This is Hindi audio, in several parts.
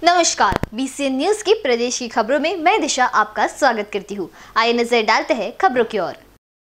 नमस्कार, BCN न्यूज की प्रदेश की खबरों में मैं दिशा आपका स्वागत करती हूँ। आइए नजर डालते हैं खबरों की ओर।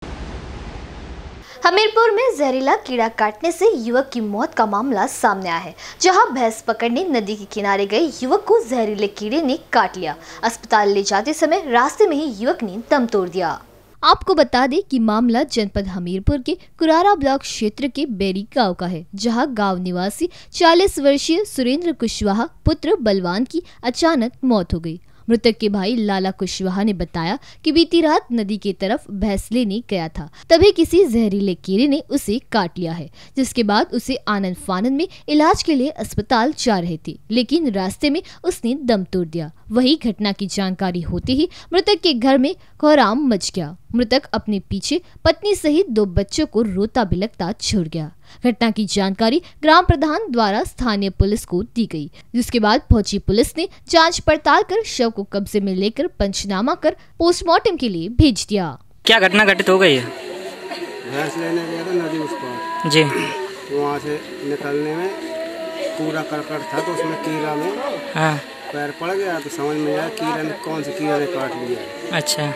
हमीरपुर में जहरीला कीड़ा काटने से युवक की मौत का मामला सामने आया है, जहां भैंस पकड़ने नदी के किनारे गए युवक को जहरीले कीड़े ने काट लिया। अस्पताल ले जाते समय रास्ते में ही युवक ने दम तोड़ दिया। आपको बता दें कि मामला जनपद हमीरपुर के कुरारा ब्लॉक क्षेत्र के बेरी गांव का है, जहां गांव निवासी 40 वर्षीय सुरेंद्र कुशवाहा पुत्र बलवान की अचानक मौत हो गई। मृतक के भाई लाला कुशवाहा ने बताया कि बीती रात नदी की तरफ भैंस लेने गया था, तभी किसी जहरीले कीड़े ने उसे काट लिया है, जिसके बाद उसे आनंद फानंद में इलाज के लिए अस्पताल जा रहे थे, लेकिन रास्ते में उसने दम तोड़ दिया। वही घटना की जानकारी होते ही मृतक के घर में कोहराम मच गया। मृतक अपने पीछे पत्नी सहित 2 बच्चों को रोता बिलखता छोड़ गया। घटना की जानकारी ग्राम प्रधान द्वारा स्थानीय पुलिस को दी गई, जिसके बाद पहुंची पुलिस ने जांच पड़ताल कर शव को कब्जे में लेकर पंचनामा कर पोस्टमार्टम के लिए भेज दिया। क्या घटना घटित हो गई है? भैंस लेने गया था नदी उस पार जी, वहाँ से निकलने में पूरा करकट था, तो उसमें कीड़ा में पैर पड़ गया, तो समझ में आया कीड़ा ने कौन से कीड़ा ने काट लिया। अच्छा,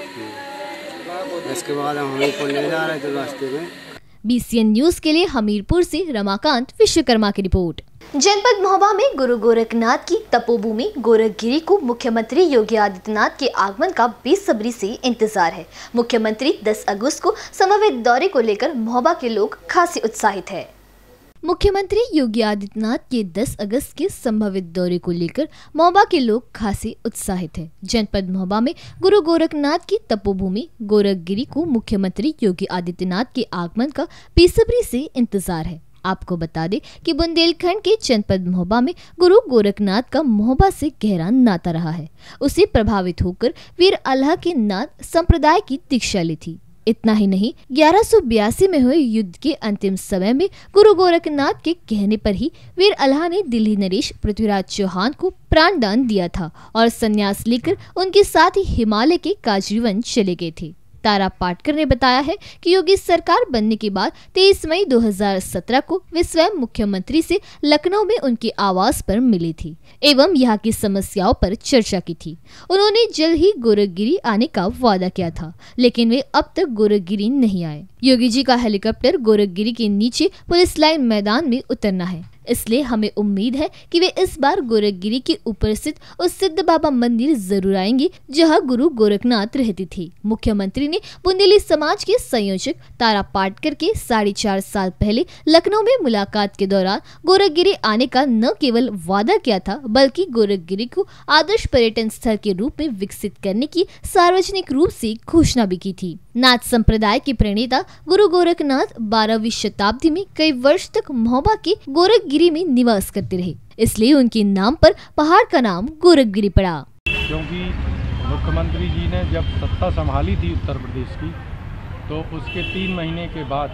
इसके बाद हम हमीरपुर ले जा रहे थे रास्ते में। BCN न्यूज के लिए हमीरपुर से रमाकांत विश्वकर्मा की रिपोर्ट। जनपद महोबा में गुरु गोरखनाथ की तपोभूमि गोरखगिरी को मुख्यमंत्री योगी आदित्यनाथ के आगमन का बेसब्री से इंतजार है। मुख्यमंत्री 10 अगस्त को समन्वित दौरे को लेकर महोबा के लोग खासी उत्साहित है। मुख्यमंत्री योगी आदित्यनाथ के 10 अगस्त के संभावित दौरे को लेकर महोबा के लोग खासे उत्साहित हैं। जनपद महोबा में गुरु गोरखनाथ की तपोभूमि गोरखगिरी को मुख्यमंत्री योगी आदित्यनाथ के आगमन का बेसब्री से इंतजार है। आपको बता दें कि बुंदेलखंड के जनपद महोबा में गुरु गोरखनाथ का महोबा से गहरा नाता रहा है। उसे प्रभावित होकर वीर अल्लाह के नाथ संप्रदाय की दीक्षा ली थी। इतना ही नहीं, 1182 में हुए युद्ध के अंतिम समय में गुरु गोरखनाथ के कहने पर ही वीर अल्लाह ने दिल्ली नरेश पृथ्वीराज चौहान को प्राण दान दिया था और संन्यास लेकर उनके साथ ही हिमालय के काजीवन चले गए थे। तारा पाटकर ने बताया है कि योगी सरकार बनने के बाद 23 मई 2017 को वे स्वयं मुख्यमंत्री से लखनऊ में उनके आवास पर मिली थी एवं यहाँ की समस्याओं पर चर्चा की थी। उन्होंने जल्द ही गोरखगिरी आने का वादा किया था, लेकिन वे अब तक गोरखगिरी नहीं आए। योगी जी का हेलीकॉप्टर गोरखगिरी के नीचे पुलिस लाइन मैदान में उतरना है, इसलिए हमें उम्मीद है कि वे इस बार गोरखगिरी के ऊपर स्थित उस सिद्ध बाबा मंदिर जरूर आएंगे, जहां गुरु गोरखनाथ रहते थे। मुख्यमंत्री ने बुंदेली समाज के संयोजक तारा पाटकर के 4.5 साल पहले लखनऊ में मुलाकात के दौरान गोरखगिरी आने का न केवल वादा किया था, बल्कि गोरखगिरी को आदर्श पर्यटन स्थल के रूप में विकसित करने की सार्वजनिक रूप से घोषणा भी की थी। नाथ संप्रदाय के प्रणेता गुरु गोरखनाथ 12वीं शताब्दी में कई वर्ष तक महोबा के गोरखगिरी में निवास करते रहे, इसलिए उनके नाम पर पहाड़ का नाम गोरखगिरी पड़ा। क्योंकि मुख्यमंत्री जी ने जब सत्ता संभाली थी उत्तर प्रदेश की, तो उसके 3 महीने के बाद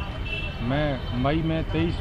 मैं मई में 23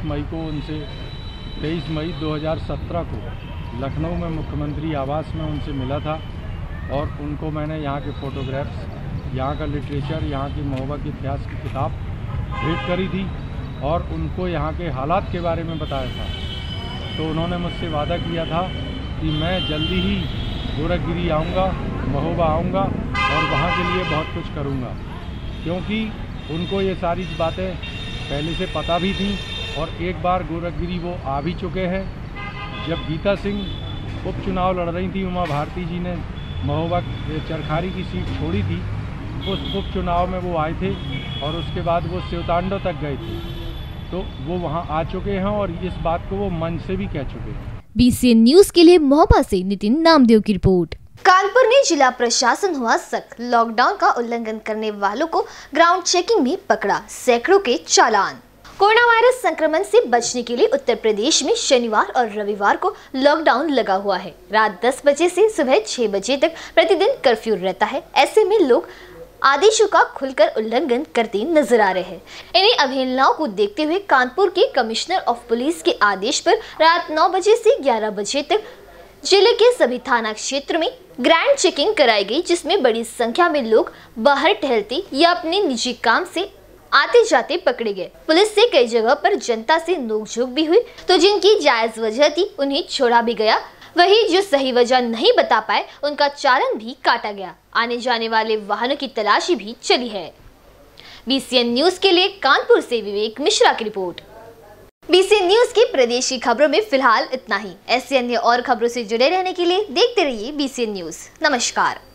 मई 2017 को लखनऊ में मुख्यमंत्री आवास में उनसे मिला था और उनको मैंने यहाँ के फोटोग्राफ्स, यहाँ का लिटरेचर, यहाँ की महोबा के इतिहास की किताब भेंट करी थी और उनको यहाँ के हालात के बारे में बताया था। तो उन्होंने मुझसे वादा किया था कि मैं जल्दी ही गोरखगिरी आऊँगा, महोबा आऊँगा और वहाँ के लिए बहुत कुछ करूँगा, क्योंकि उनको ये सारी बातें पहले से पता भी थी और एक बार गोरखगिरी वो आ भी चुके हैं। जब गीता सिंह उपचुनाव लड़ रही थी, उमा भारती जी ने महोबा चरखारी की सीट छोड़ी थी, उस उपचुनाव में वो आए थे और उसके बाद वो शिवतांडव तक गए थे, तो वो वहाँ आ चुके हैं और इस बात को वो मन से भी कह चुके हैं। BCN न्यूज के लिए महोबा से नितिन नामदेव की रिपोर्ट। कानपुर में जिला प्रशासन हुआ सख्त, लॉकडाउन का उल्लंघन करने वालों को ग्राउंड चेकिंग में पकड़ा, सैकड़ों के चालान। कोरोना वायरस संक्रमण से बचने के लिए उत्तर प्रदेश में शनिवार और रविवार को लॉकडाउन लगा हुआ है। रात 10 बजे से सुबह 6 बजे तक प्रतिदिन कर्फ्यू रहता है। ऐसे में लोग आदेशों का खुलकर उल्लंघन करते नजर आ रहे हैं। इन्हीं अवहेलनाओं को देखते हुए कानपुर के कमिश्नर ऑफ पुलिस के आदेश पर रात 9 बजे से 11 बजे तक जिले के सभी थाना क्षेत्र में ग्रैंड चेकिंग कराई गई, जिसमें बड़ी संख्या में लोग बाहर टहलते या अपने निजी काम से आते जाते पकड़े गए। पुलिस से कई जगह पर जनता से नोकझोंक भी हुई, तो जिनकी जायज वजह थी उन्हें छोड़ा भी गया। वहीं जो सही वजह नहीं बता पाए उनका चालान भी काटा गया। आने जाने वाले वाहनों की तलाशी भी चली है। BCN न्यूज के लिए कानपुर से विवेक मिश्रा की रिपोर्ट। BCN न्यूज की प्रदेश की खबरों में फिलहाल इतना ही। ऐसे अन्य और खबरों से जुड़े रहने के लिए देखते रहिए BCN न्यूज। नमस्कार।